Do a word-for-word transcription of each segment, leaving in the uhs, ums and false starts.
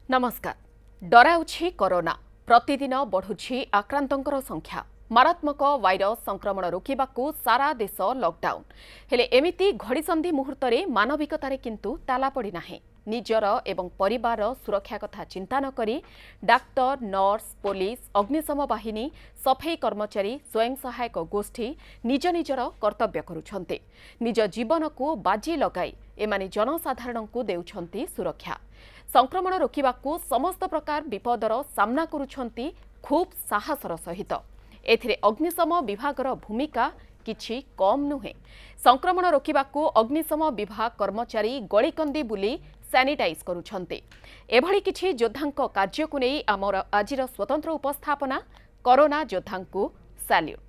नमस्कार। डराउछि कोरोना प्रतिदिन बढ़ुछि आक्रांतंकर संख्या मारात्मक वायरस संक्रमण रोकिबाकू सारा देश लॉकडाउन हेले एमिति घड़ीसंधि मुहूर्त रे मानविकतारे किंतु ताला पड़ी नाही। निजर एवं परिवार सुरक्षा कथा चिंता न करी डाक्टर नर्स पुलिस अग्निशम बाहिनी सफाई कर्मचारी स्वयं सहायक गोष्ठी निज निजर कर्तव्य करुछन्ते। निज जीवन को बाजी लगाई एमाने जनसाधारण को देउछन्ती सुरक्षा। संक्रमण रोकिबाकू समस्त प्रकार विपदर सामना करुछन्ती खूब साहसर सहित। एथिरे अग्निशम विभागर भूमिका किछि कम नुहे। संक्रमण रोकिबाकू अग्निशम विभाग कर्मचारी गळीकंदी बुली सैनिटाइज करुछन्ते। एभली किछि योद्धांक कार्य को नै आमर आजिर स्वतंत्र उपस्थापना कोरोना योद्धांकू सैल्यूट।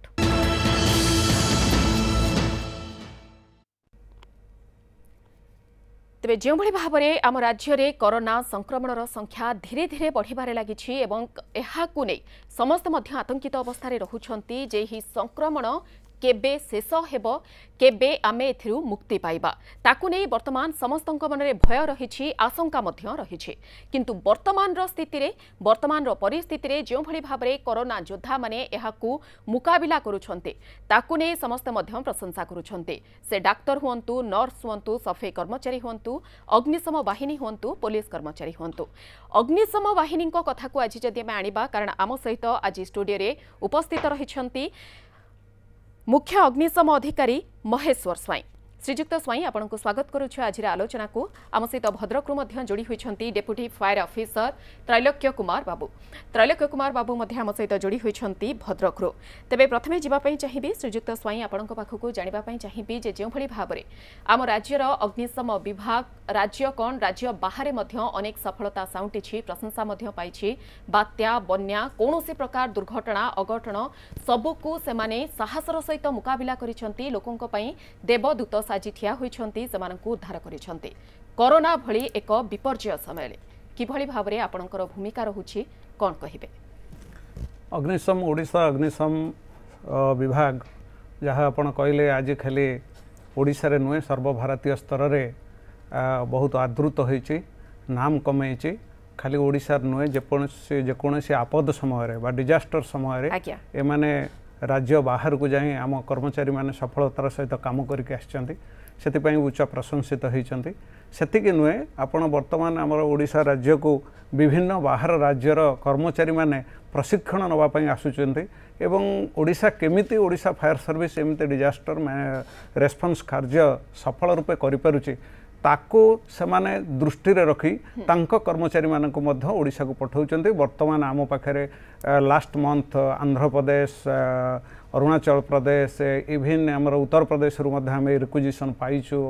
तेबे जो भली भाव में आम राज्य में कोरोना संक्रमण संख्या धीरे धीरे बढ़िबारे लागिछि एवं एहाकु नै समस्त मध्य आतंकित अवस्था रहुछन्ति जे ही संक्रमण केबे शेष हेबो केबे आमे एथिरु मुक्ति पाइबा ताकु नै वर्तमान समस्तक मनरे भय रहिछि आशंका मध्य रहिछि। किंतु वर्तमान रो स्थिति रे वर्तमान रो परिस्थिति रे जो भली भाव में कोरोना योद्धा माने एहाकु मुकाबिला करुछन्ते ताकु नै समस्त मध्य प्रशंसा करुछन्ते। से डाक्टर हुअन्तु नर्स हुअन्तु सफाई कर्मचारी हुअन्तु अग्निशम बाहिनी हुअन्तु पुलिस कर्मचारी हुअन्तु। अग्निशम बाहिनी को कथा को आज जदि आमे आनिबा कारण आम सहित आज स्टूडियो रे उपस्थित रहिछन्ति मुख्य अग्निशम अधिकारी महेश्वर स्वाई। श्रीजुक्त स्वाई आपन को स्वागत करुछु आज आलोचना को। आम सहित भद्रकरू मध्य जोड़ी होइछन्ति डेप्यूटी फायर ऑफिसर त्रैलोक्य कुमार बाबू। त्रैलोक्य कुमार बाबू मध्य आम सहित जोड़ी होइछन्ति भद्रकरू। तेबे प्रथमे जिबा पई चाहिबी श्रीजुक्त स्वाई आपन को पाखकू जानिबा पई चाहिबी जे जेउ भली भाबरे आम राज्यर अग्निशम विभाग राज्य कोन राज्य बाहरे मध्य अनेक सफलता साउंटिछि प्रशंसा मध्य पाइछि। बात्या बन्या कोनोसी प्रकार दुर्घटना अघटन सबुकू सेमाने साहसर सहित मुकाबिला करिछन्ति। लोकंक पई देवदूत साजी ठिया होइछन्ति सेमानकू उद्धार करिछन्ति। कोरोना भली एक विपर्जय समय किभली भाबरे आपनकर भूमिका रहुछि कोन कहिबे? अग्निशम ओडिशा अग्निशम विभाग जहाँ आपण कहले आज खाली ओडिशा रे नुहे सर्वभारतीय स्तर रे बहुत आदृत होइछि नाम कमेइछि। खाली ओडिशा नुहे जेकोसी जेकोसी आपद समय बा डिजास्टर समय ए माने राज्य बाहर को जाए आम कर्मचारी माने सफलतार सहित काम करके आछन्ति सेतिपई उच्च प्रशंसित होइछन्ति। सेतिके नुहे आपण वर्तमान आमर ओडिशा राज्य को विभिन्न बाहर राज्यर कर्मचारी माने प्रशिक्षण नवा पई आसुचन्ति एवं ओडिशा केमिति ओडिशा फायर सर्विस एमिति डिजास्टर रेस्पॉन्स कार्य सफल रूपे करि पारुछि ताको सेमाने दृष्टि रे रखी तांको कर्मचारी मानक मध्य ओडिशा को पठाउचन्ति। वर्तमान आम पाखरे last month Andhra Pradesh Arunachal Pradesh even आमर उत्तर प्रदेश रु मध्य आम रिक्विजिशन पाइछु।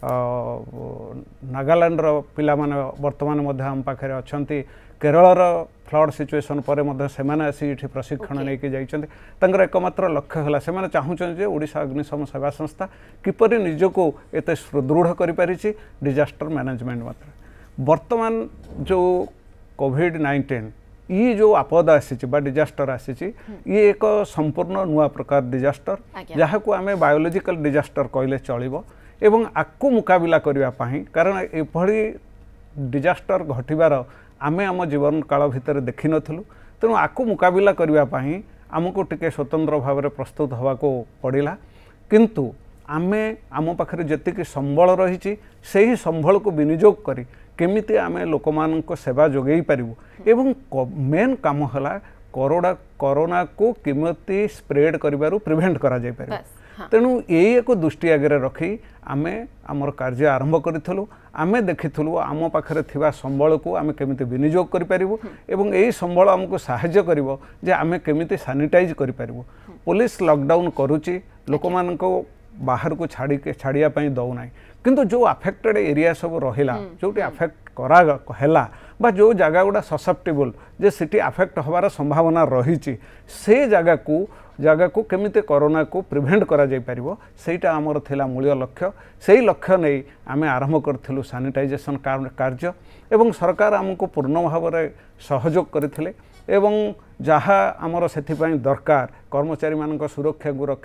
नागालैंड रो पिला माने वर्तमान मध्य आम पाखरे अछन्ति। केरल फ्लड सिचुएशन पर मध्य सेमाने आसी इठी प्रशिक्षण okay. लेके जाइछन्ति। तंगर एकमात्र लक्ष्य हला सेमाने चाहुछन जे ओडिशा अग्निशम सेवा संस्था किपरि निजको एते सुदृढ़ करि पारिछि डिजास्टर मैनेजमेंट मात्र। वर्तमान जो कोविड नाइंटीन ये जो आपद आसी बा डिजास्टर आसी ये एक संपूर्ण नुआ प्रकार डिजास्टर जहाँ को आमे बायोलॉजिकल डिजास्टर कहले चलिबो एवं आकु मुकाबिला करिवा पाही कारण एभली डिजास्टर घटिबार आमे आम जीवन काल भितर देखि नथलु। तेणु आकु मुकाबिला करिवा पाही आमको टिके स्वतंत्र भाव में प्रस्तुत हवा को पड़िला। किंतु आमे आम पाखरे जतिक संबल रही से ही संबल को विनियोग करी केमिति आमे लोकमानक सेवा जोगई पारिबु एवं मेन काम हला कोरोना कोरोना को केमिति स्प्रेड करिबारु प्रिवेंट करा जाय पारे। तेणु यही एक दृष्टि आगे रखी आमे आमर कार्य आरंभ करूँ। आमे देखिथुलु आम पाखरे थिबा संबल को आमे केमिति विनियोग करि पारिबु एवं एही संबल हमको सहाय्य करिवो जे आमे केमिति सैनिटाइज करि पारिबु। पुलिस लॉकडाउन करूची लोकमानको बाहर को छाड़ी के छाड़िया पई दउ नाही किंतु जो अफेक्टेड एरिया सब रहिला जोटी अफेक्ट करा हैला बा जो जगह गुडा ससेप्टेबल जे सिटी अफेक्ट होबार संभावना रही से जगह को जगह को केमिते कोरोना को प्रिवेंट करा जाय परिबो सेटा हमर थिला मूल्य लक्ष्य। सेही लक्ष्य नै आमे आरंभ करथिलु सैनिटाइजेशन कार्य एवं सरकार हमको पूर्ण भाव में सहयोग करथिले एवं जहाँ आमर से दरकार कर्मचारी मान सुरक्षा को रखी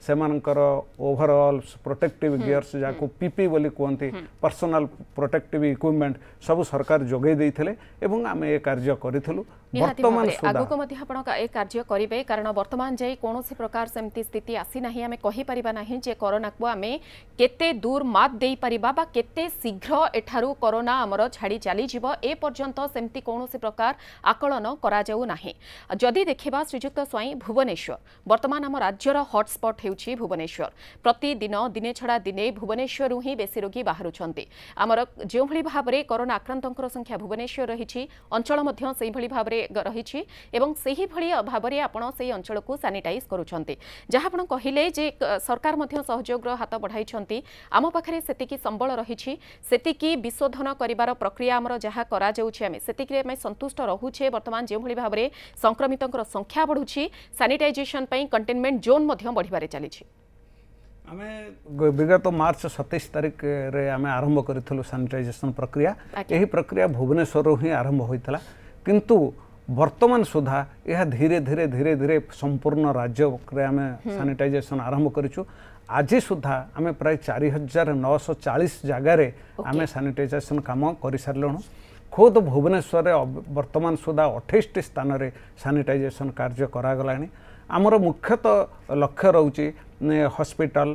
सेमानकर ओवरऑल प्रोटेक्टिव गियर्स जाको पीपी बोली कहते पर्सनल प्रोटेक्टिव इक्विपमेंट सब सरकार जोगे देइथिले एवं आम ए कार्य करिथलु वर्तमान आगु को मध्य आपण ए कार्य करिवे कारण वर्तमान जे कोनोसी प्रकार सेमती स्थिति आसी नाही आमे कहि परिबा नाही जे कोरोना को आमे केते दूर मात देई परिबा बा केते शीघ्र एठारु कोरोना हमर छाड़ी चली जीव ए पर्यंत सेमती कोनोसी प्रकार आकलन करा जाऊ नाही जदि देखिबा श्रीजुक्त स्वाई भुवनेश्वर वर्तमान हम राज्यर हॉटस्पॉट हेउछि भुवनेश्वर प्रतिदिन दिने छड़ा दिने भुवनेश्वर ही बेसी रोगी बाहरुछंती आमर जो भली भाबरे कोरोना आक्रांतंकर संख्या भुवनेश्वर रहिछि अंचल मध्य सेही भली भाबरे रहिछि एवं सेही भली भाबरे आपण सेही अंचल को सैनिटाइज करूछंती जहा आपण कहिले जे सरकार मध्य सहयोग रो हाथ बढ़ाइछंती आम पाखरे सेतिकी संबल रहिछि सेतिकी विशोधन करिवार प्रक्रिया हमर जहा करा जाउछि आमे सेतिकी आमे संतुष्ट रहुछे वर्तमान जे भली भाबरे संक्रमितंकर संख्या बढ़ुछि सैनिटाइजेशन पई कंटेनमेंट जोन मध्य बढ़िबारे चलिछि आमे विगत मार्च सत्ताईस तारिख रे आमे आरंभ करिथलु सैनिटाइजेशन प्रक्रिया एही प्रक्रिया भुवनेश्वर ही आरंभ होइतला किंतु वर्तमान सुधा यह धीरे धीरे धीरे धीरे संपूर्ण राज्य रे आमे सैनिटाइजेशन आरंभ करिछु आज सुधा आमे प्राय चार हजार नौ सौ चालीस जगह रे आमे सैनिटाइजेशन काम करि सारलणु खुद भुवनेश्वर वर्तमान सुधा अठाईस स्थान रे सैनिटाइजेशन कार्य करा गलानी आमर मुख्यतः लक्ष्य रोचे हॉस्पिटल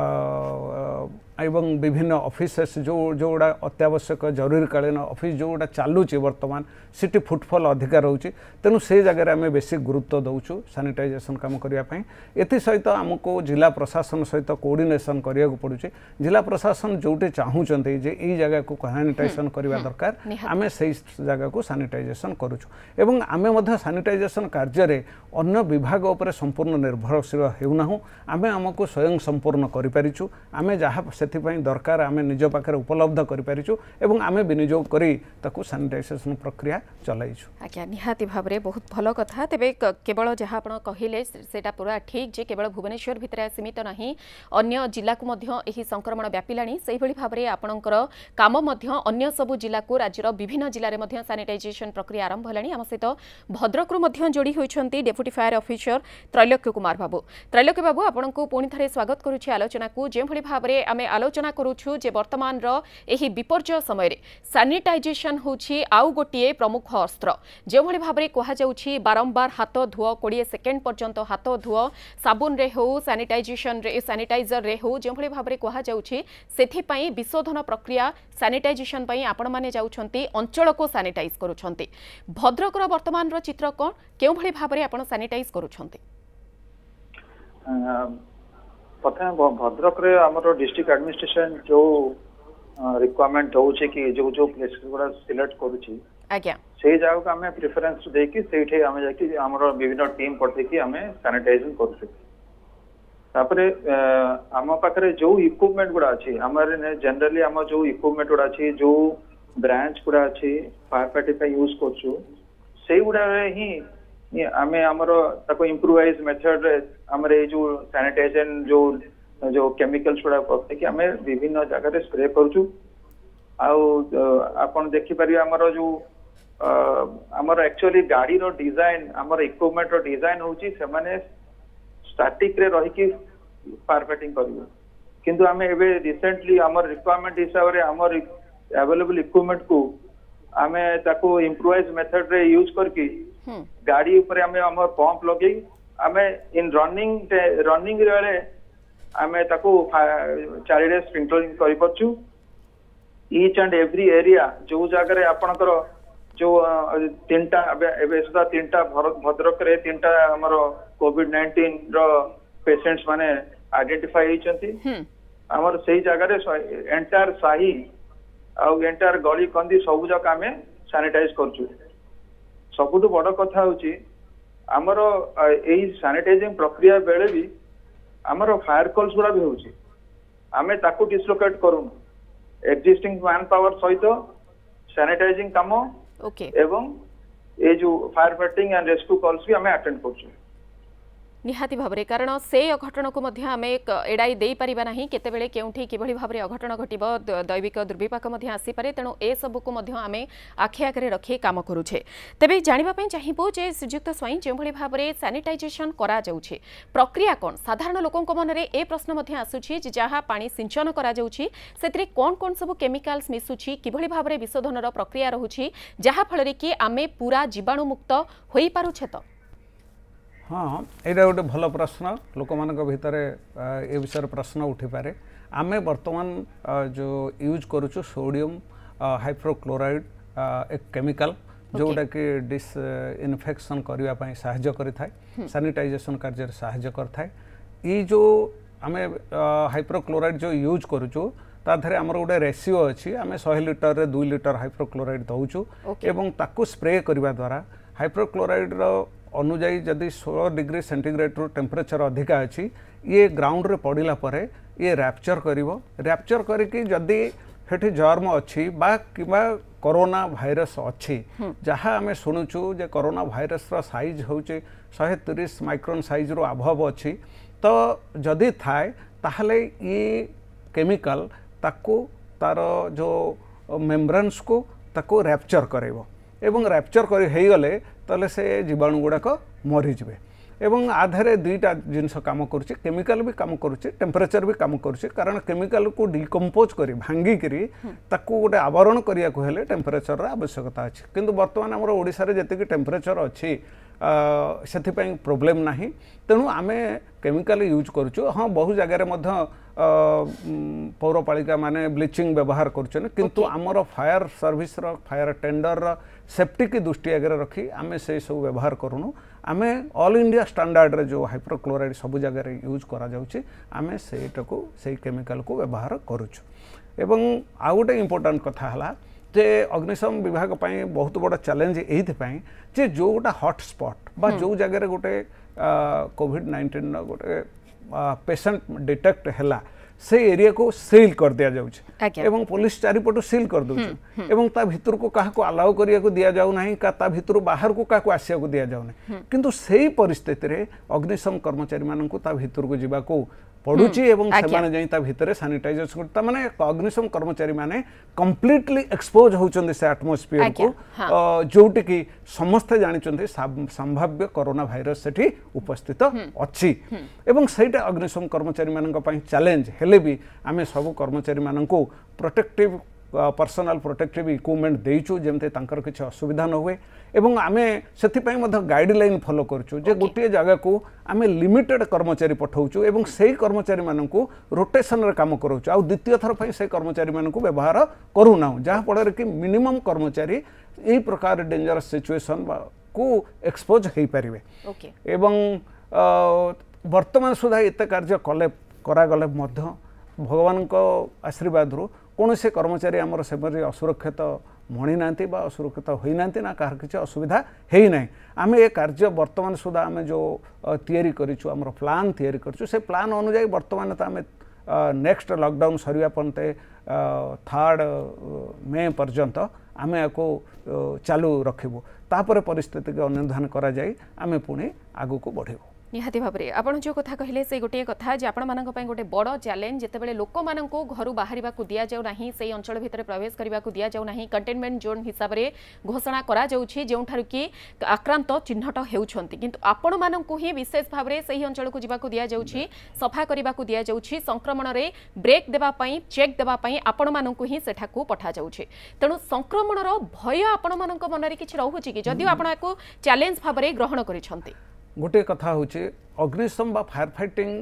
एवं विभिन्न ऑफिसेस जो जोड़ा अत्यावश्यक जरूरीकालीन ऑफिस जोड़ा चलुची वर्तमान सिटी फुटफॉल अधिका रोचे तेणु से जगह आम बेसी गुरुत्व दौचु सैनिटाइजेशन काम करने एथि सहित आमको जिला प्रशासन सहित कोऑर्डिनेशन करिया को पड़ुचे जिला प्रशासन जोटे चाहूचंते जे ई जगह को सैनिटाइजेशन करबा दरकार आमे से जगह को सैनिटाइजेशन करूछु एवं आमे मध्य सैनिटाइजेशन कार्य रे अन्य विभाग उपर संपूर्ण निर्भरशील हेउनाहु आमे हमको स्वयं संपूर्ण करि परिछु आमे जहा सेथिपाई दरकार आमे निज पाखरे उपलब्ध करि परिछु एवं आमे विनियोग करी ताकू सैनिटाइजेशन प्रक्रिया चलाइछु आज्ञा निहाती भाबरे बहुत भलो कथा तेबे केवल जहा आपण कहिले सेटा पूरा ठीक जे केवल भुवनेश्वर भितरे सीमित नाही अन्य जिल्ला को मध्य एही संक्रमण व्यापिलाणी सेही भली भाबरे आपणकर काम मध्य अन्य सबु जिल्ला को राज्यर विभिन्न जिल्ला रे मध्य सैनिटाइजेशन प्रक्रिया आरंभ हलाणी हम सहित भद्रक रु मध्य जोड़ी होइछंती डेप्यूटी फायर ऑफिसर त्रैलोक्य कुमार बाबू त्रैलोक्य बाबू आपणको पुणी थरे स्वागत करूछि आलोचना को जे भली भाबरे आमे आलोचना करूछु जे वर्तमान रो एही विपर्जय समय रे सैनिटाइजेशन होछि आउ गोटिए प्रमुख अस्त्र जे भली भाबरे कहा जाउछि बारंबार हाथ धुओ बीस सेकेंड पर्यंत हाथ धुओ साबुन रे हो सैनिटाइजेशन रे सैनिटाइजर रे हो जे भली भाबरे कहा जाउछि सेथि पई विशोधन प्रक्रिया सैनिटाइजेशन पई आपण माने जाउछंती अंचल को सैनिटाइज करूछंती भद्रक रो वर्तमान रो चित्र कोन केउ भली भाबरे आपण सैनिटाइज करूछंती प्रथम भद्रक रे हमरो डिस्ट्रिक्ट एडमिनिस्ट्रेशन जो रिक्वायरमेंट दउछे कि जो जो प्लेस गुडा सिलेक्ट करूछि आज्ञा से जाव का हमें प्रेफरेंस दे कि सेठे हमें जाकि हमरो विभिन्न टीम पठे कि हमें सैनिटाइजेशन करूछु तापरे हम पाखरे जो इक्विपमेंट गुडा अछि हमरे जनरली हम जो इक्विपमेंट गुडा अछि जो ब्रांच गुडा अछि फायर फाइटिंग पे यूज करछु से गुडा रे ही आमे हमरो ताको इम्प्रूवाइज मेथड रे हमरे जो सैनिटाइजेशन जो जो केमिकल्स गुडा पके कि हमें विभिन्न जगह रे स्प्रे करछु आउ आपण देखि पारि हमरो जो हमरो एक्चुअली गाड़ी रो डिजाइन हमरो इक्विपमेंट रो डिजाइन होची से माने स्टैटिक रे रही कि फायर फाइटिंग करियो किंतु हमें एबे रिसेंटली हमर रिक्वायरमेंट हिसाब रे हमर अवेलेबल इक्विपमेंट को हमें ताको इम्प्रूवाइज मेथड रे यूज करके गाड़ी ऊपर हमें हमर पंप लगे हमें इन रनिंग रनिंग रे हमें ताको चारि डे स्प्रिंकलिंग करि परछु ईच एंड एवरी एरिया जो जगह रे आपनकर जो तीनटा एबे सुधा तीनटा भद्रक रे तीनटा हमर कोविड नाइंटीन रो पेशेंट्स माने आइडेंटिफाई होइचंती हमर सेही जगह रे एंटायर साही आ एंटायर गली कंदी सब जगह हमें सैनिटाइज करछु सबुठु बड़ कथा होची हमर एही सैनिटाइजिंग प्रक्रिया बेले भी हमर फायर कॉल्स गुडा भी होची हमें ताकू डिसलोकेट करूनु एक्जिस्टिंग मैन पावर सहित सैनिटाइजिंग काम ओके एवं ए जो fire fighting and rescue calls भी हमें अटेंड करछु निहाती भाव कारण से अघटन को आम एड़ाई दे पारिबा नहीं केतेबेले केउठी किभली भाव अघटन घटिब दैविक दुर्विपाक आसीपे तेणु ए सबू को आम आखि आगे रखी काम करुछे। तेबे जानिबा चाहिबो जे श्रीजुक्त स्वाई जो भाव में सैनिटाइजेशन करा जाउछे प्रक्रिया कौन साधारण लोकों मन में ए प्रश्न आसुछि जहाँ पानी सिंचन करा जाउछि सेतिरे कौन कौन सब केमिकल्स मिसुछि किभली भाव में विशोधनर प्रक्रिया रहुछि जहाँ फल कि आमे पूरा जीवाणु मुक्त होई पारुछे। तो हाँ यहाँ गोटे भल प्रश्न लोक मान भितर ए विषय प्रश्न उठी पारे आमे वर्तमान जो यूज करुचु सोडियम हाइड्रोक्लोराइड एक केमिकल जोटा कि डिस इन्फेक्शन करने साहाय्य करें सैनिटाइजेशन कार्य साहाय्य करता ये जो आम हाइड्रोक्लोराइड जो यूज करुचु ताधरे आमर गोटे रेसीओ अच्छी आम सौ लिटर रे दुई लिटर हाइड्रोक्लोराइड दौचु एवं ताकू स्प्रे करने द्वारा हाइड्रोक्लोराइड अनुजाई जदि सोलह डिग्री सेंटीग्रेड रू टेम्परेचर अधिका अच्छी ये ग्राउंड रे पड़िला परे ये रैप्चर करिवो रैप्चर करिकी जदि हेठी जर्म अच्छी बा किबा कोरोना भाइरस अच्छी जहाँ आम शुणुचु जे कोरोना भाइरस रो साइज होचे एक सौ तीस माइक्रोन साइज रो अभाव अच्छी तो जदि थाए ताहले ये केमिकल ताको तार जो मेम्ब्रेन्स को ताको रैप्चर करेबो एवं रैप्चर कर हो गले ताले से जीवाणु गुड़ाक मरीजे एवं आधारे दुईटा जिनस काम करुच्ची केमिकल भी काम करुच्ची टेम्परेचर भी काम करुच्ची कारण केमिकल को डिकम्पोज कर भांगिकी ताकू गोटे आवरण करिया को हेले टेम्परेचर आवश्यकता अच्छी किंतु वर्तमान आमर ओडिशा रे जतिकि टेम्परेचर अच्छी से प्रोब्लेम नाही तेणु आमे केमिकल यूज करुचु हाँ बहु जगार पौरपालिका माने ब्लीचिंग व्यवहार करुछन किंतु आमर फायर सर्विस रो फायर टेंडर रो सेफ्टी की दृष्टि आगे रखी आमे से सब व्यवहार करूनु आमे ऑल इंडिया स्टैंडर्ड रे जो हाइड्रोक्लोराइड सब जगार यूज करा जाउची आमे सेटाको से केमिकल को व्यवहार करुछु एवं आ गोटे इम्पोर्टेंट कथा हला जे अग्निशम विभाग पाई बहुत बड़ा चैलेंज एइथपाई जे जो गोटा हॉटस्पॉट बा जो जगह गोटे कोविड नाइंटीन गोटे पेशेंट डिटेक्ट हैला से एरिया को सील कर दिया जाउछ एवं पुलिस चारिपटु सील कर दउछ एवं ता भितर को काहा को अलाउ करिया को दिया जाउ नाही का ता भितर बाहर को काहा को आसिया को दिया जाउ नाही किंतु सेही परिस्थिति रे अग्निशम कर्मचारी मानन को ता भितर को जिबा को पड़ुची एवं सेमाने जाई ता भितर सैनिटाइजेशन करता माने अग्निशम कर्मचारी माने कंप्लीटली एक्सपोज होचंदी से एटमॉस्फियर को जोटी की समस्त जानि चंदी संभाव्य कोरोना वायरस सेठी उपस्थित अछि एवं सेटा अग्निशम कर्मचारी मानन पई चैलेंज हेले भी आमे सब कर्मचारी मानन को प्रोटेक्टिव पर्सनल प्रोटेक्टिव इक्विपमेंट देइछु जेमते तांकर किछ असुविधा न हुए एवं आमे सेति पई मध गाइडलाइन फॉलो करछु जे गोटे जगह को आमे लिमिटेड कर्मचारी पठाउछु एवं सेही कर्मचारी मानन को रोटेशन रे काम करौछु आ द्वितीय थर पई से कर्मचारी मानन को व्यवहार करू ना जहाँ फल कि मिनिमम कर्मचारी एही प्रकार डेंजरस सिचुएशन को एक्सपोज हेई परिवे एवं वर्तमान सुधा एते कार्य कले करा गले मध्य भगवान को आशीर्वाद रू कौन से कर्मचारी आमर से असुरक्षित मणि ना असुरक्षित होना ना कह किसी असुविधा है ना आम ये कार्य वर्तमान सुधा आम जो तैयारी करूँ आम प्लान तैयारी करूँ से प्लान अनुजाई वर्तमान तो आम नेक्स्ट लॉकडाउन सरिया पन्ते थर्ड मे पर्यंत आम या चालू रखिबु तापर परिस्थिति के अनुधान करा जाई आम पुणी आगु को बढ़िबु निहाती भाव में आपड़ जो कथा कहले से गोटे कथा जे आपण मानक पई गोटे बड़ चैलेंज जेतेबेले लोक मानक घर बाहर दिया जाऊ नाही से अंचल भितर प्रवेश करने को दिया जाऊ नाही कंटेनमेंट जोन हिसाब से घोषणा करा जाउछि जेउठारु कि आक्रांत चिन्हट हेउछंती किंतु आपण मानक ही विशेष भाव में सही अंचल को जीवा को दिया जाउछि सफा करने को दिया जाउछि संक्रमण रे ब्रेक देबा पई चेक देबा पई आपण मानक ही सेठा को पठा जाउछि तेणु संक्रमणर भय आपण मानक मन रे किछि रहउछि कि जदि आपण एको चैलेंज भाव में ग्रहण करिसंती गोटे कथा हूँ अग्निशम बा फायर फाइटिंग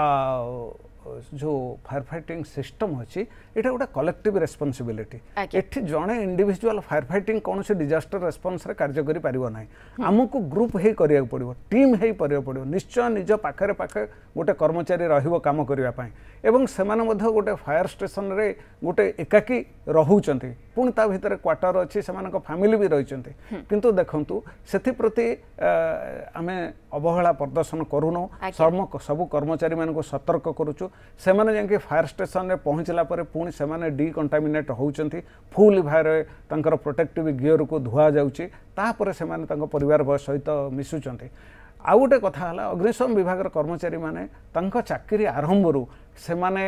जो फायर फाइटिंग सिस्टम अच्छी यहाँ गोटे कलेक्टिव रेस्पॉन्सिबिलिटी एठी जड़े इंडिविजुअल फायर फाइटिंग कौन से डिजास्टर रेस्पॉन्स रे कार्य करि परिबो नाही आमको ग्रुप हे करिया पड़िबो टीम हे करिया पड़िबो निश्चय निज पाखरे पाखे गोटे कर्मचारी रहिबो काम करिया पाई एवं सेमाने मध्ये गोटे फायर स्टेशन रे गोटे एकाकी रहउचंती पुणी ता भितर क्वार्टर अच्छी से फैमिली भी रहिचंती किंतु देखंतु सेथि प्रति आमे अवहेला प्रदर्शन करूनो सब कर्मचारी मान को सतर्क करूचु से माने जाके फायर स्टेशन रे पहुँचला परे पुणी से माने डिकंटामिनेट होउचंती फुल भारे तांकर प्रोटेक्टिव गियर को धुआ जाउची तापर से माने तांको परिवार सहित मिसुचंती आउ गोटे कथा है अग्निशम विभाग कर्मचारी माने तांको चाकरी आरंभरू से माने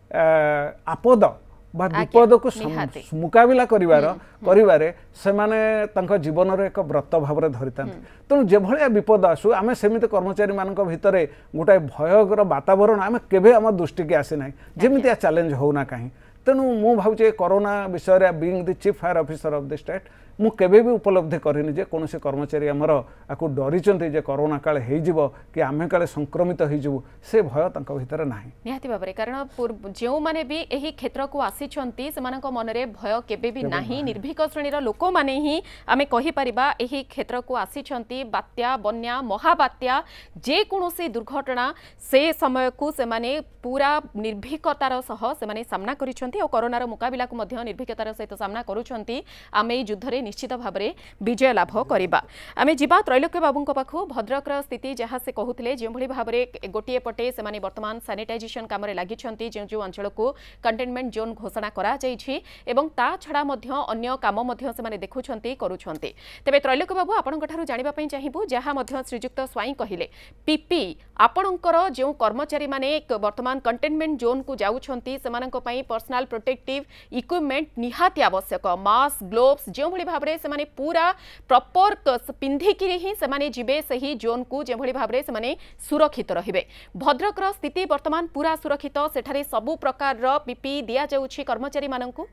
आपद बा विपद को मुकाबिला करिवार करिवारे से माने तांको जीवन रे एक व्रत भाव रे धरितांती तेणु जे भलिया विपद आसु आमे सेमित कर्मचारी मानक भितरे गोटाए भयकर वातावरण आमे केबे हम दृष्टि के आसे नाही जेमितिया चैलेंज होना काहे तेणु मु भावुचे कोरोना विषय being the chief fire officer of the state मु केबे भी उपलब्धि करिनी जे कोनोसी कर्मचारी हमर आकु डरिचंती जे कोरोना काले हेइ जिवो कि आमे काले संक्रमित हेइ जिवो से भय तांका भितर नाही निहाती बाबरे कारण जेउ माने भी एही क्षेत्र को आसीचंती सेमानक मनरे भय केबे भी नाही निर्भीक श्रेणीर लोक माने ही आमे कहि परिबा एही क्षेत्र को आसीचंती बात्या बन्या महाबात्या जे कोनोसी दुर्घटना से समय को से माने पूरा निर्भीकतार सह से माने सामना करिसंती और कोरोनार मुकाबिला को मध्य निर्भीकतार सहित सामना करूछंती आमे ए युद्ध रे निश्चित भाव में विजय लाभ करिबा आमे जिबा त्रैलोक्य बाबू पाखु भद्रकर स्थिति जहाँ से कहते जो भाव में गोटे पटे से वर्तमान सैनिटाइजेशन काम लगी जो जो अंचल को कंटेनमेंट जोन घोषणा करा जाइछि एवं ता छड़ा मध्य अन्य काम से देखुछंती करूछंती तेबे त्रैलोक्य बाबू आपनकठारु जानिबा पई चाहिबु जहाँ मध्य श्रीजुक्त स्वाई कहिले पीपी आपणकर जो कर्मचारी माने वर्तमान कंटेनमेंट जोन को जाउछंती सेमानक पई पर्सनल प्रोटेक्टिव इक्विपमेंट निहाती आवश्यक मास्क ग्लोव्स जो भली भाव में से पूरा प्रॉपर पिंधिकी ही से जिबे सही जोन को जो भली भाव में से सुरक्षित रहिबे भद्रकर स्थिति वर्तमान पूरा सुरक्षित सेठारे सबु प्रकार रो पीपी दिया जाउछि कर्मचारी माननकु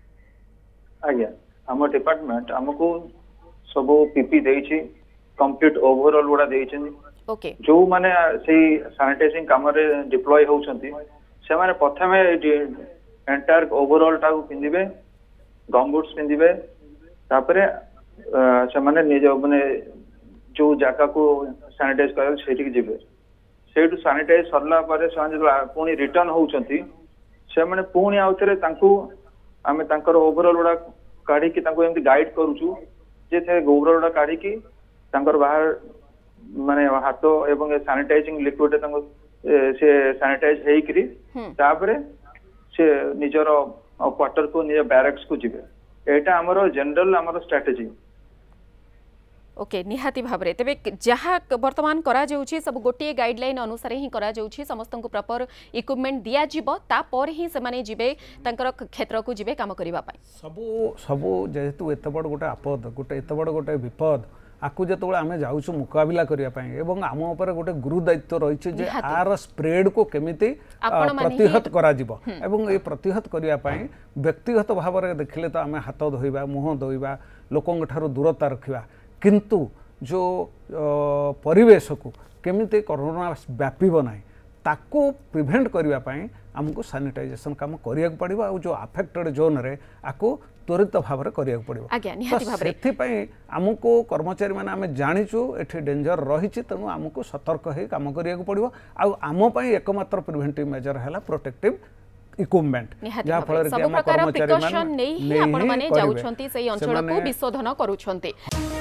आज्ञा हम डिपार्टमेंट हमको सब पीपी देछि कंप्लीट ओवरऑल गुडा देछि ओके जो माने सेही सैनिटाइजिंग काम रे डिप्लॉय होउछंती से माने प्रथमे एंटायर ओवरऑल टाକୁ पिंदिबे गमबुट्स पिंदिबे तापरे से माने निज माने जो जगह को सैनिटाइज कर सेठी जिबे सेठु सैनिटाइज सरला पारे से पुणी रिटर्न होउछंती से माने पुणी आउथरे तांकू आमे तांकर ओवरऑल गुडा काढी कि तांकू एमती गाइड करूछु जे थे ओवरऑल गुडा काढी कि तांकर बाहर माने हाथ एवं सैनिटाइजिंग लिक्विड तांको से सैनिटाइज हेई करी तापरे से निजर क्वार्टर को निज बैरक्स को जिबे एटा हमरो जनरल हमरो स्ट्रेटजी ओके निहाती भाबरे तेबे जहाँ वर्तमान करा जाउछि सब गोटे गाइडलाइन अनुसार ही करा जाउछि समस्त को प्रॉपर इक्विपमेंट दिया जिवो ता पर ही से माने जिबे तांकर क्षेत्र को जिबे काम करिबा पाई सब सब जेहेतु एत बड़ गोटे आपद गोटे एत बड़ गोटे विपद आकु जो आम जाऊँ मुकाबिला करने आम उपर गोटे गुरु दायित्व रही जे आर स्प्रेड को केमिति प्रतिहत करा जिवो एवं ये प्रतिहत करने व्यक्तिगत भाव में देखिले तो आम हाथ धोइबा मुह धोइबा लोकों ठारू दूरता रखा किंतु जो परिवेश को केमिति कोरोना व्यापीब ना ताको प्रिभेंट करने आमको सैनिटाइजेशन काम करिया पड़ो आ जो अफेक्टेड जोन रे आको त्वरित भाव में करिया पड़ो से आमको कर्मचारी मैंने आम जाचु ये डेंजर रही तेणु आमको सतर्क हो कम करिया पड़ो आम एकमात्र प्रिभेंटिव मेजर है प्रोटेक्टिव इक्विपमेंट जहाँ फल कर्मचारी